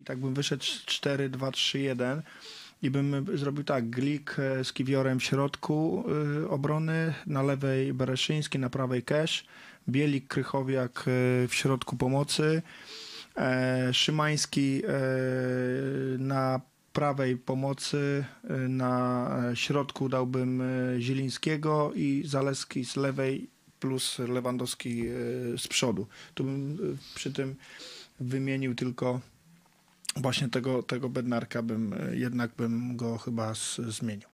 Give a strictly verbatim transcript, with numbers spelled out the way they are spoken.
tak bym wyszedł cztery dwa trzy jeden i bym zrobił tak, Glik z Kiwiorem w środku y, obrony, na lewej Bereszyński, na prawej Kesz, Bielik, Krychowiak y, w środku pomocy, e, Szymański e, na prawej pomocy, y, na środku dałbym y, Zielińskiego i Zaleski z lewej plus Lewandowski y, z przodu. Tu bym y, przy tym wymienił tylko właśnie tego, tego Bednarka, bym, jednak bym go chyba z, zmienił.